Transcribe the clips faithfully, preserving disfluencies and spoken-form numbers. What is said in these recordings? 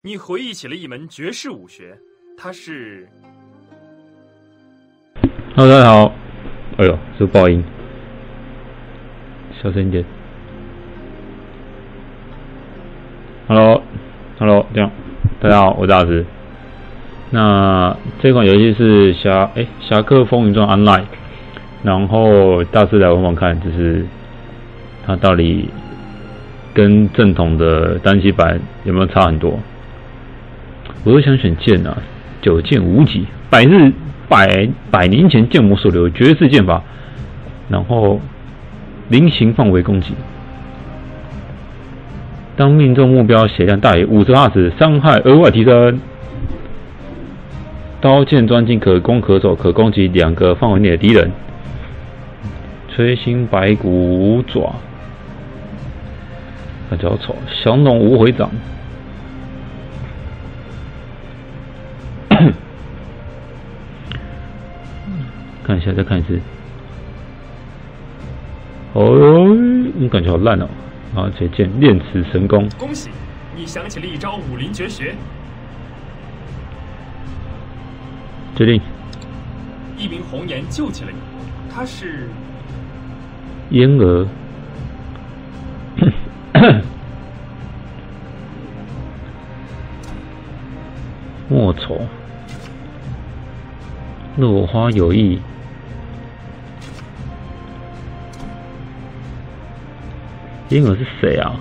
你回忆起了一门绝世武学，它是。 Hello， 大家好。哎呦，是爆音，小声一点。Hello，Hello， 这样，大家好，我是大师。那这款游戏是侠哎《侠客风云传 Online》，然后大师来玩玩看，就是它到底跟正统的单机版有没有差很多？我都想选剑啊，九剑无极，百日百百年前剑魔所留绝世剑法，然后菱形范围攻击，当命中目标血量大于五十帕时，伤害额外提升。刀剑钻进可攻可守，可攻击两个范围内的敌人。吹星白骨五爪，感觉好丑。降龙无悔掌。看一下，再看一次。哦，你感觉好烂哦！啊，且见炼齿神功。 恭喜，你想起了一招武林绝学。 决定。 一名红颜救起了你，他是。 烟蛾。莫愁。落花有意。烟蛾是谁啊？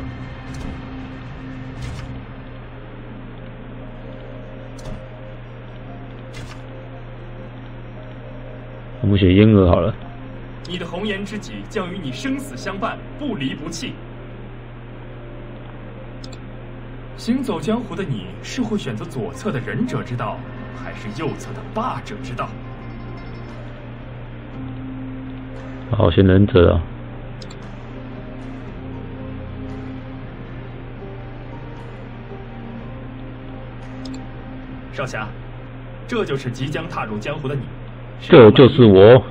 我们选烟蛾好了。 你的红颜知己将与你生死相伴，不离不弃。行走江湖的你，是会选择左侧的仁者之道，还是右侧的霸者之道？ 好，选忍者啊。 少侠，这就是即将踏入江湖的你。 这就是我。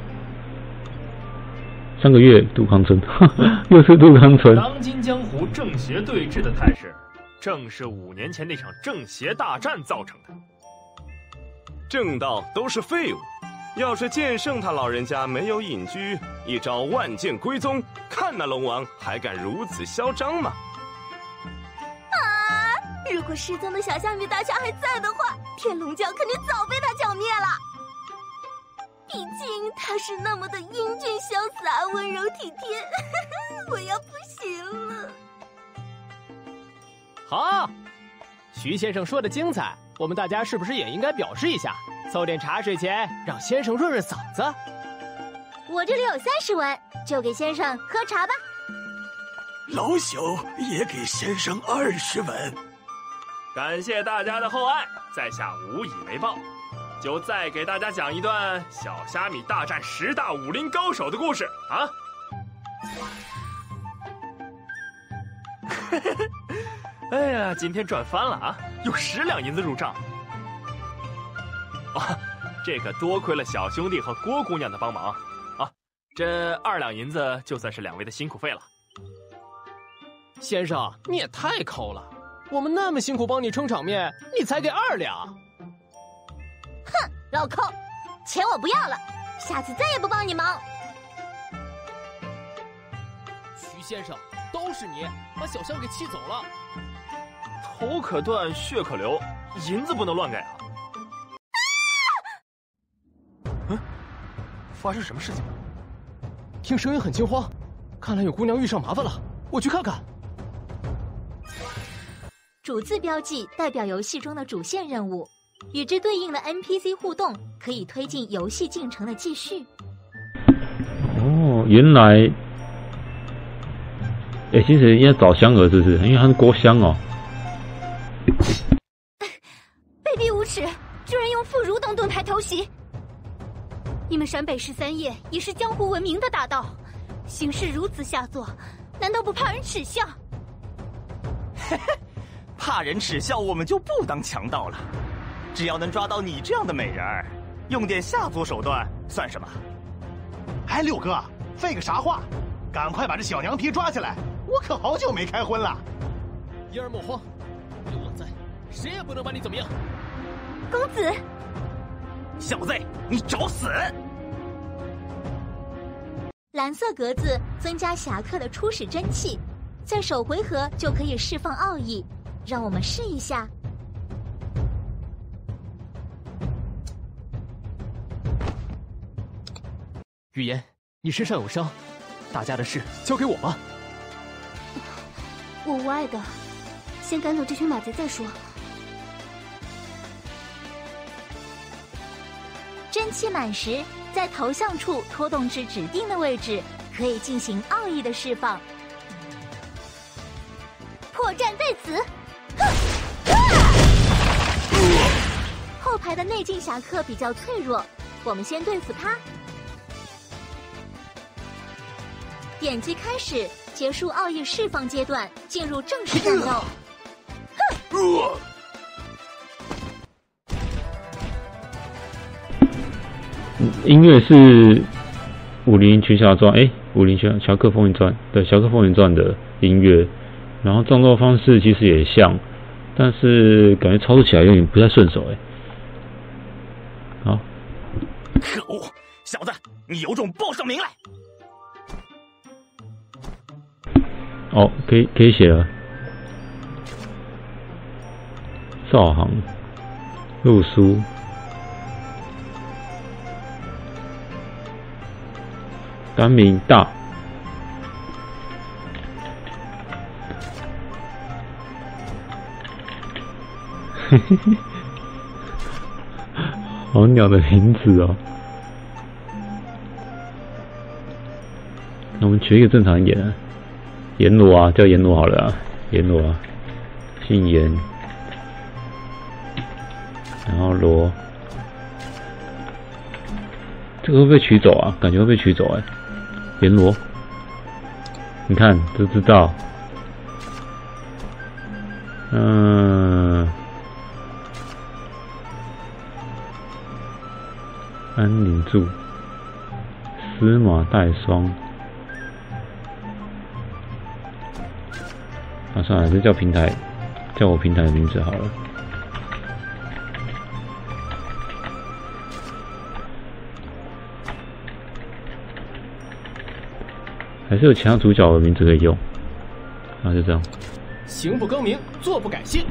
上个月杜康村，又是杜康村。 当今江湖正邪对峙的态势，正是五年前那场正邪大战造成的。 正道都是废物，要是剑圣他老人家没有隐居，一招万剑归宗，看那龙王还敢如此嚣张吗？ 啊！如果失踪的小虾米大侠还在的话，天龙教肯定早被他剿灭了。毕竟他是那么的英俊潇洒、温柔体贴，我要不行了。 好，徐先生说的精彩，我们大家是不是也应该表示一下，凑点茶水钱，让先生润润嗓子？ 我这里有三十文，就给先生喝茶吧。 老朽也给先生二十文。 感谢大家的厚爱，在下无以为报。就再给大家讲一段小虾米大战十大武林高手的故事啊！哎呀，今天赚翻了啊，有十两银子入账。啊，这个多亏了小兄弟和郭姑娘的帮忙啊，这二两银子就算是两位的辛苦费了。 先生，你也太抠了，我们那么辛苦帮你撑场面，你才给二两。 哼，老抠，钱我不要了，下次再也不帮你忙。 徐先生，都是你把小香给气走了。 头可断，血可流，银子不能乱给啊！嗯，发生什么事情了？ 听声音很惊慌，看来有姑娘遇上麻烦了，我去看看。 主字标记代表游戏中的主线任务。与之对应的 N P C 互动，可以推进游戏进程的继续。 哦，原来，哎、欸，其实应该找香儿是不是？因为他是郭襄哦。 卑鄙无耻，居然用副蠕动盾牌偷袭！你们陕北十三夜也是江湖闻名的大盗，行事如此下作，难道不怕人耻笑？ 嘿嘿，怕人耻笑，我们就不当强盗了。只要能抓到你这样的美人儿，用点下作手段算什么？ 哎，六哥，废个啥话？赶快把这小娘皮抓起来！我可好久没开荤了。 言而莫慌，刘老在， 谁也不能把你怎么样。 公子， 小子，你找死！ 蓝色格子增加侠客的初始真气，在首回合就可以释放奥义，让我们试一下。 语言，你身上有伤，大家的事交给我吧。 我无碍的，先赶走这群马贼再说。真气满时，在头像处拖动至指定的位置，可以进行奥义的释放。破绽在此！后排的内劲侠客比较脆弱，我们先对付他。点击开始，结束奥义释放阶段，进入正式战斗。 音乐是《武林群侠传》哎，《武林群侠客风云传》对，《侠客风云传》的音乐，然后战斗方式其实也像，但是感觉操作起来有点不太顺手哎。好， 可恶，小子，你有种报上名来！ 哦，可以可以写了。赵行，陆书，单名大，嘿嘿嘿，好鸟的名字哦。那我们取一个正常一点的。阎罗啊，叫阎罗好了啊，阎罗啊，姓阎，然后罗，这个会不会取走啊？感觉会被取走哎、欸，阎罗，你看都知道，嗯，安宁柱，司马带霜。啊，算了，就叫平台，叫我平台的名字好了。还是有其他主角的名字可以用，啊，就这样。 行不更名，坐不改姓。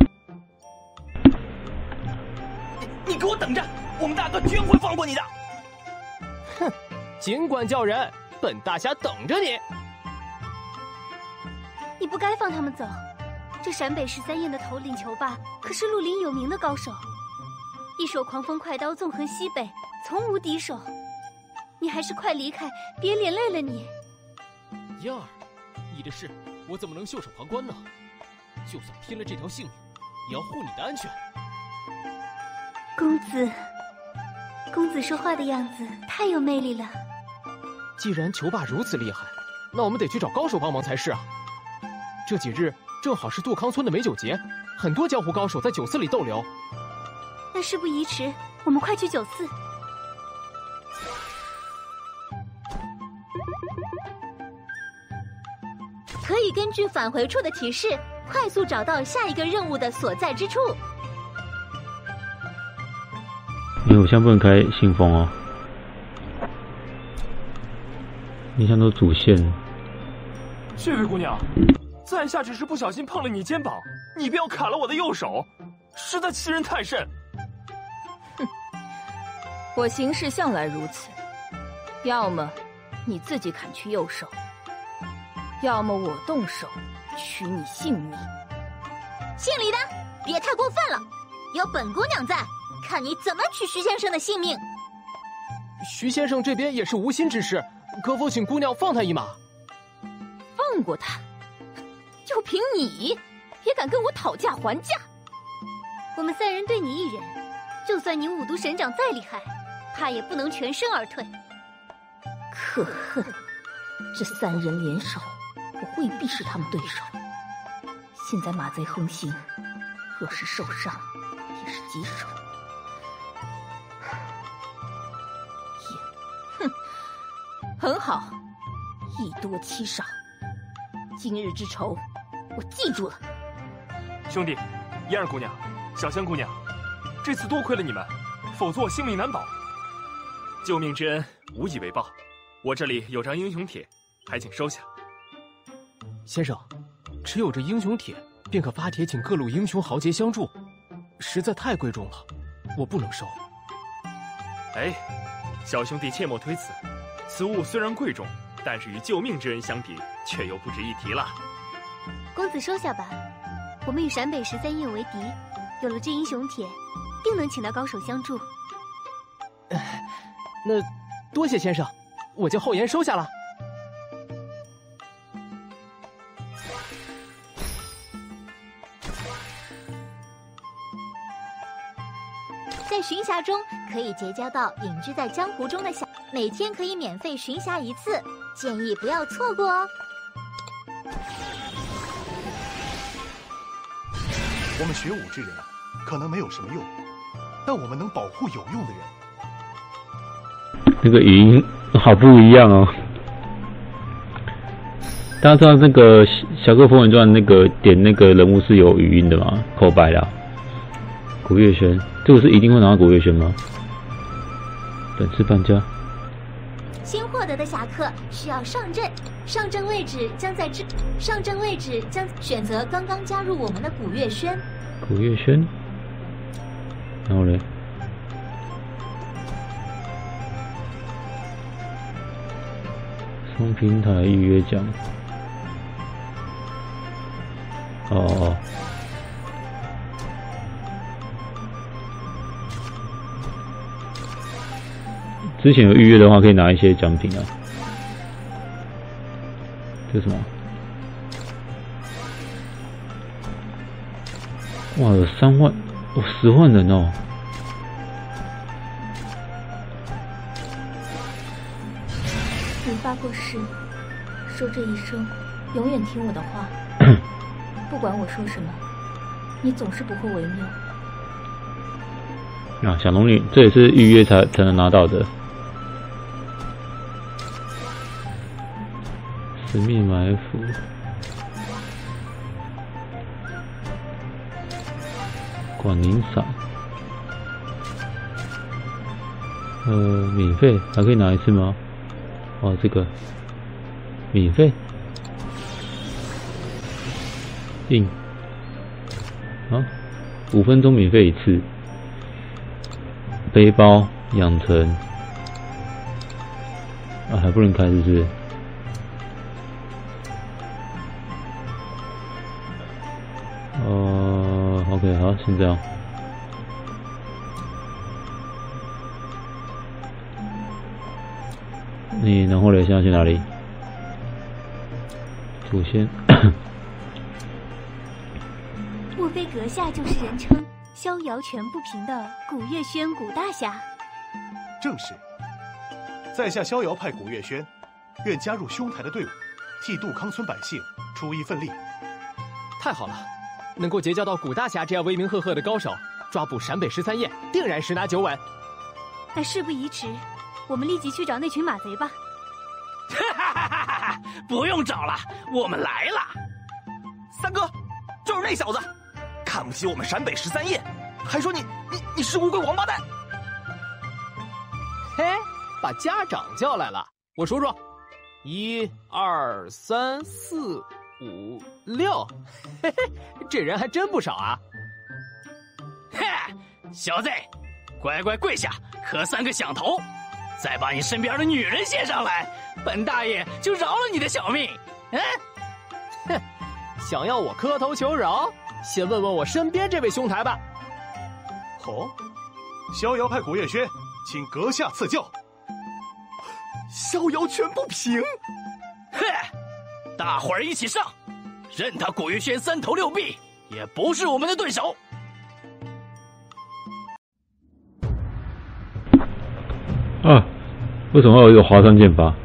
你你给我等着，我们大哥绝不会放过你的。 哼，尽管叫人，本大侠等着你。 你不该放他们走。这陕北十三燕的头领裘霸可是绿林有名的高手，一手狂风快刀纵横西北，从无敌手。你还是快离开，别连累了你。 燕儿，你的事我怎么能袖手旁观呢？就算拼了这条性命，也要护你的安全。 公子，公子说话的样子太有魅力了。 既然裘霸如此厉害，那我们得去找高手帮忙才是啊。这几日正好是杜康村的美酒节，很多江湖高手在酒肆里逗留。 那事不宜迟，我们快去酒肆。可以根据返回处的提示，快速找到下一个任务的所在之处。 因为我现在不能开信封哦，你像都主线。 这位姑娘，在下只是不小心碰了你肩膀，你不要砍了我的右手，实在欺人太甚。 哼，我行事向来如此，要么你自己砍去右手，要么我动手取你性命。 姓李的，别太过分了，有本姑娘在，看你怎么取徐先生的性命。 徐先生这边也是无心之事，可否请姑娘放他一马？ 放过他？就凭你，也敢跟我讨价还价？ 我们三人对你一人，就算你五毒神掌再厉害，怕也不能全身而退。 可恨，这三人联手，我未必是他们对手。现在马贼横行，若是受伤，也是棘手。也，哼，很好，以多欺少。今日之仇，我记住了。 兄弟，燕儿姑娘， 小香姑娘，这次多亏了你们，否则我性命难保。救命之恩无以为报，我这里有张英雄帖，还请收下。 先生，持有这英雄帖，便可发帖请各路英雄豪杰相助，实在太贵重了，我不能收。 哎，小兄弟切莫推辞，此物虽然贵重，但是与救命之恩相比，却又不值一提了。 公子收下吧，我们与陕北十三燕为敌，有了这英雄帖，定能请到高手相助。 那多谢先生，我就厚颜收下了。 在巡侠中可以结交到隐居在江湖中的小，每天可以免费巡侠一次，建议不要错过哦。 我们学武之人可能没有什么用，但我们能保护有用的人。 那个语音好不一样哦。大家知道那个《侠客风云传》那个点那个人物是有语音的吗？口白啦。古月轩，这个是一定会拿到古月轩吗？本次搬家。 新获得的侠客需要上阵，上阵位置将在之上阵位置将选择刚刚加入我们的古月轩。 古月轩，然后嘞，双平台预约奖。哦哦。之前有预约的话，可以拿一些奖品啊。这是什么？哇，有三万，哦，十万人哦！ 你发过誓，说这一生永远听我的话，不管我说什么，你总是不会违拗。 啊，小龙女，这也是预约才才能拿到的。神秘埋伏，广宁伞，呃，免费还可以拿一次吗？哦，这个免费，印啊，五分钟免费一次。背包养成啊，还不能开，是不是？哦、呃、，OK， 好，先这样。你然后嘞，现在去哪里？祖先。 莫非阁下就是人称逍遥全不平的古月轩古大侠？ 正是。在下逍遥派古月轩，愿加入兄台的队伍，替杜康村百姓出一份力。 太好了，能够结交到古大侠这样威名赫赫的高手，抓捕陕北十三燕，定然十拿九稳。 那事不宜迟，我们立即去找那群马贼吧。 哈哈哈哈！不用找了，我们来了。三哥，就是那小子，看不起我们陕北十三燕，还说你你你是乌龟王八蛋。 嘿，把家长叫来了，我数数，一二三四五六，嘿嘿，这人还真不少啊。 嘿，小子，乖乖跪下，磕三个响头，再把你身边的女人献上来，本大爷就饶了你的小命。嗯， 哼，想要我磕头求饶，先问问我身边这位兄台吧。 哦，逍遥派古月轩，请阁下赐教。 逍遥全不平。 哼，大伙儿一起上，任他古月轩三头六臂，也不是我们的对手。 啊，为什么有一个华山剑法？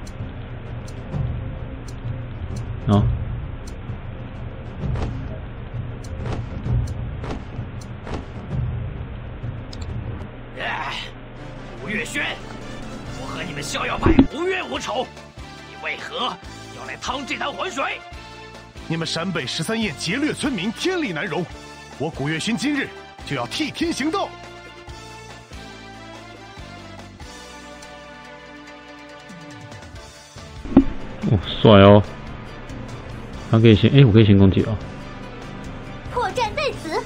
啊？ 哎，古月轩，我和你们逍遥派无冤无仇，你为何要来趟这滩浑水？ 你们陕北十三燕劫掠村民，天理难容。我古月轩今日就要替天行道。 哦，帅哦！他可以先，哎、欸，我可以先攻击哦。 破绽在此。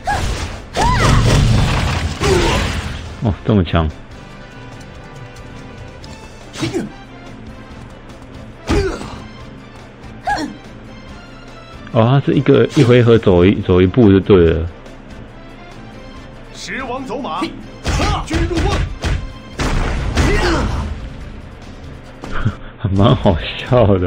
哦，这么强。哦，他是一个一回合走一走一步就对了。 狮王走马，巨入梦， 还蛮好笑的。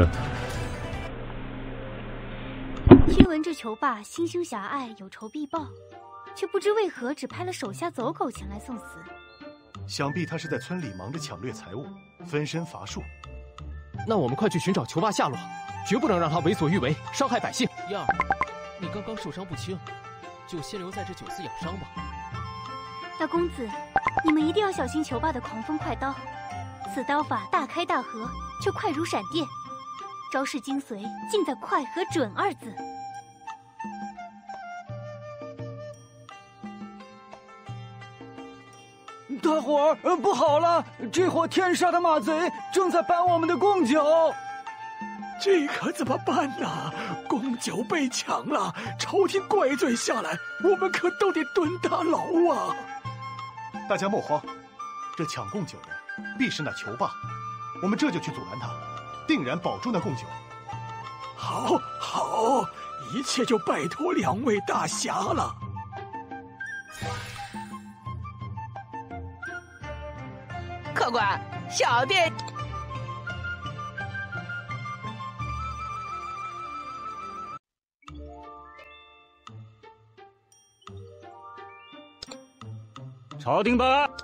听闻这囚霸心胸狭隘，有仇必报，却不知为何只派了手下走狗前来送死。 想必他是在村里忙着抢掠财物，分身乏术。 那我们快去寻找囚霸下落，绝不能让他为所欲为，伤害百姓。 燕儿，你刚刚受伤不轻，就先留在这酒肆养伤吧。 大公子，你们一定要小心囚霸的狂风快刀。此刀法大开大合，却快如闪电，招式精髓尽在快和准二字。 大伙儿，不好了！这伙天杀的马贼正在搬我们的贡酒。 这可怎么办呢？贡酒被抢了，朝廷怪罪下来，我们可都得蹲大牢啊！ 大家莫慌，这抢贡酒的必是那囚霸，我们这就去阻拦他，定然保住那贡酒。 好，好，一切就拜托两位大侠了。 客官，小弟。 朝廷办案。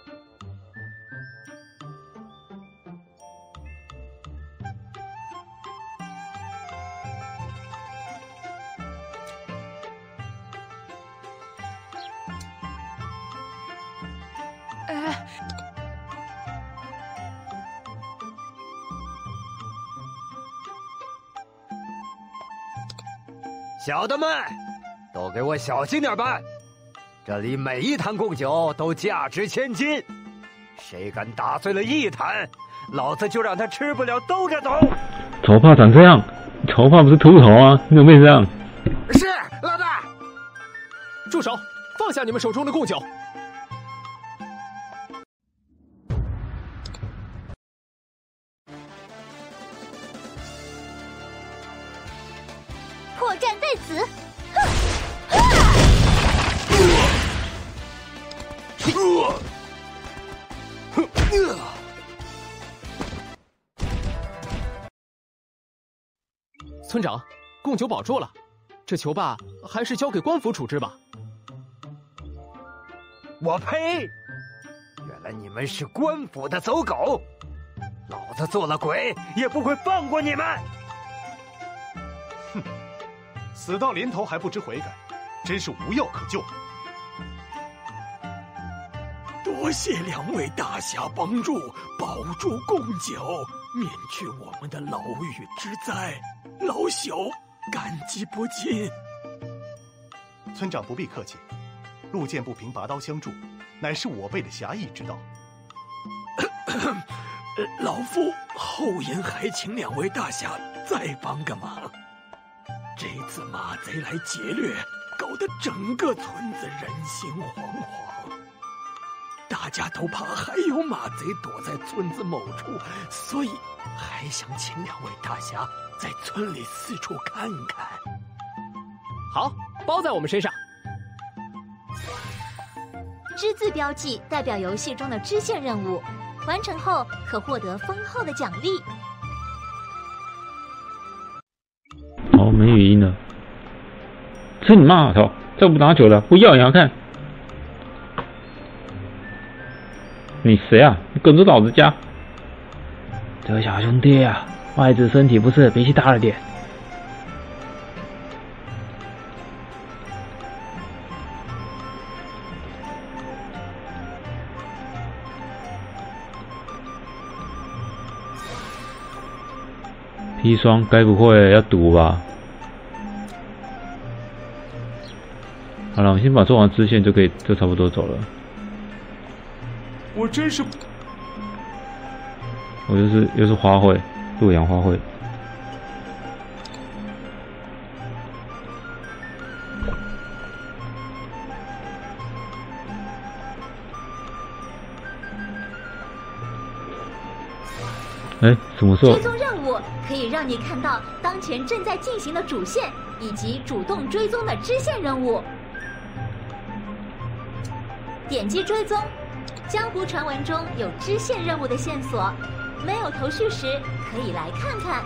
哎。 小的们，都给我小心点办！这里每一坛贡酒都价值千金，谁敢打碎了一坛，老子就让他吃不了兜着走。 仇霸长这样，仇霸不是秃头啊？你怎么会这样？ 是老大。 住手！放下你们手中的贡酒。 破绽在此。 村长，贡酒保住了，这囚霸还是交给官府处置吧。 我呸！原来你们是官府的走狗，老子做了鬼也不会放过你们！ 哼，死到临头还不知悔改，真是无药可救。 多谢两位大侠帮助，保住贡酒，免去我们的牢狱之灾，老朽感激不尽。 村长不必客气，路见不平拔刀相助，乃是我辈的侠义之道。 老夫后言还请两位大侠再帮个忙。这次马贼来劫掠，搞得整个村子人心惶惶，大家都怕还有马贼躲在村子某处，所以还想请两位大侠在村里四处看看。 好，包在我们身上。 只字标记代表游戏中的支线任务，完成后可获得丰厚的奖励。 哦，没语音了。吃你妈头！再不打酒了，我要你要看。你谁啊？你滚出老子家！这位小兄弟啊，外子身体不适，脾气大了点。砒霜该不会要毒吧？ 好了，我先把做完支线就可以，就差不多走了。 我真是， 我就是又是花卉，洛阳花卉。哎，什么时候？ 追踪任务可以让你看到当前正在进行的主线以及主动追踪的支线任务。点击追踪，江湖传闻中有支线任务的线索，没有头绪时可以来看看。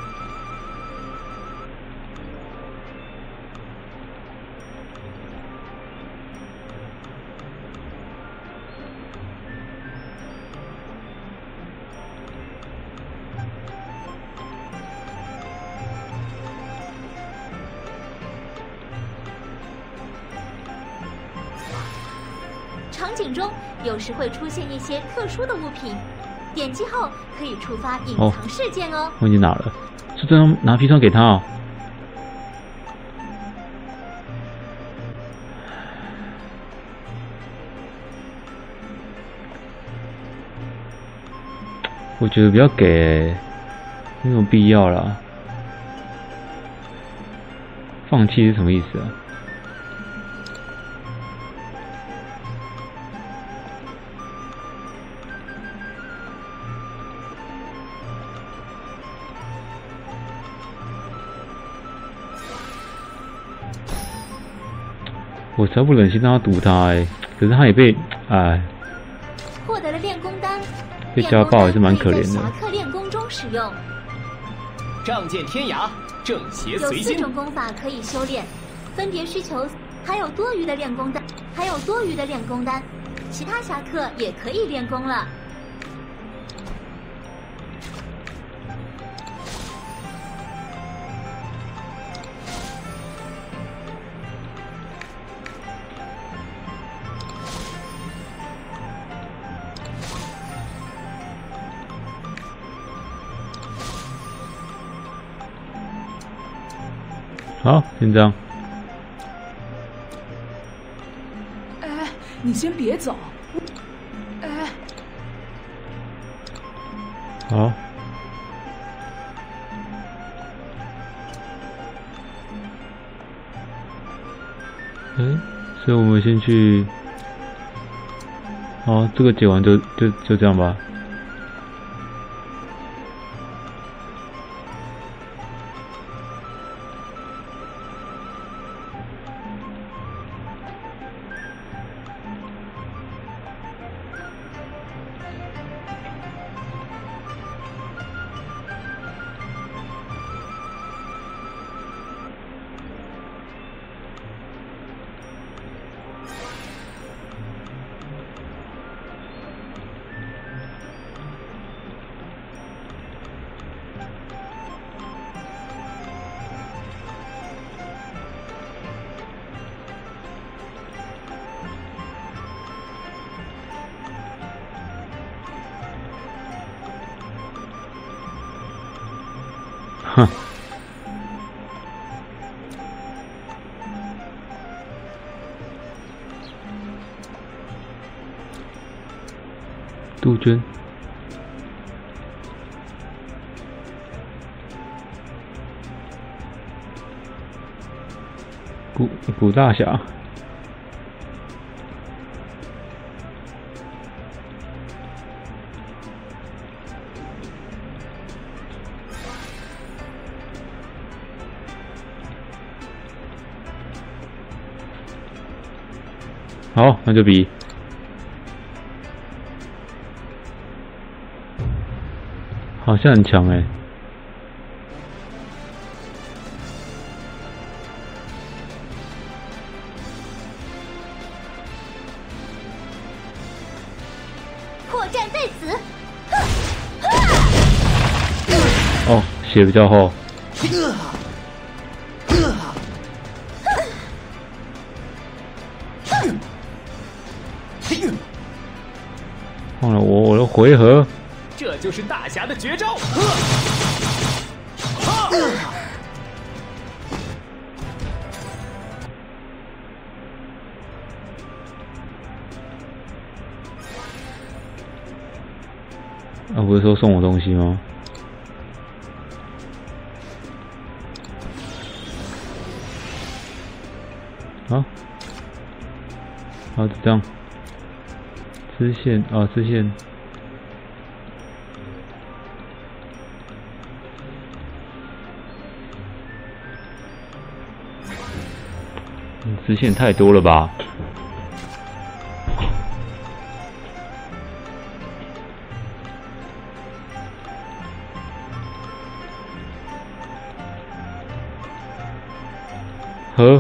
场景中有时会出现一些特殊的物品，点击后可以触发隐藏事件哦。 我已经拿了，是这样拿砒霜给他哦。我觉得不要给，没有必要啦。放弃是什么意思啊？我才不忍心让他堵他哎、欸，可是他也被哎， 获得了练功丹， 被家暴还是蛮可怜的。 侠客练功中使用。 仗剑天涯，正邪随心。 有四种功法可以修炼，分别需求，还有多余的练功丹，还有多余的练功丹，其他侠客也可以练功了。 好，先这样。 哎，你先别走。哎， 好。哎，所以我们先去。好，这个解完就就就这样吧。哼，杜鹃，古古大侠。好，那就比。好像很强哎、欸。 破绽在此。 哦，血比较厚。忘了我我的回合， 这就是大侠的绝招。 不是说送我东西吗？啊，好，这样，支线啊，支线。支线太多了吧？呵，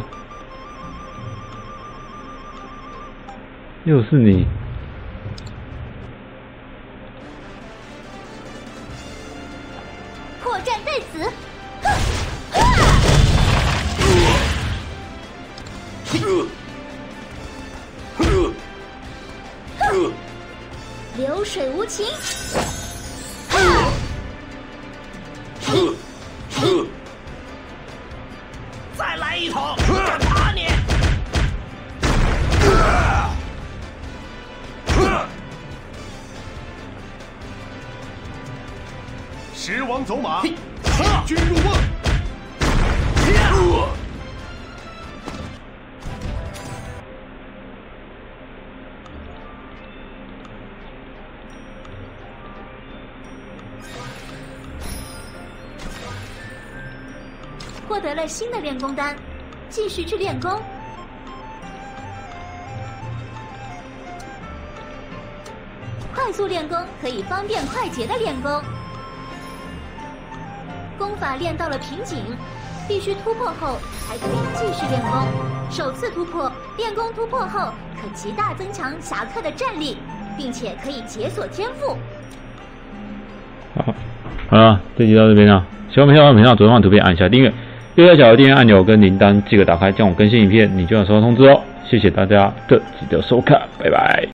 又是你！ 破绽在此！流水无情。 再来一桶，打你！ 狮王走马，弃军入瓮。 获得了新的练功丹，继续去练功。快速练功可以方便快捷的练功。功法练到了瓶颈，必须突破后才可以继续练功。首次突破，练功突破后可极大增强侠客的战力，并且可以解锁天赋。 好，好了，这集到这边了。喜欢我们频道，左上方图片按下订阅。右下角的订阅按钮跟铃铛记得打开，这样我更新影片你就能收到通知哦。谢谢大家这集的收看，拜拜。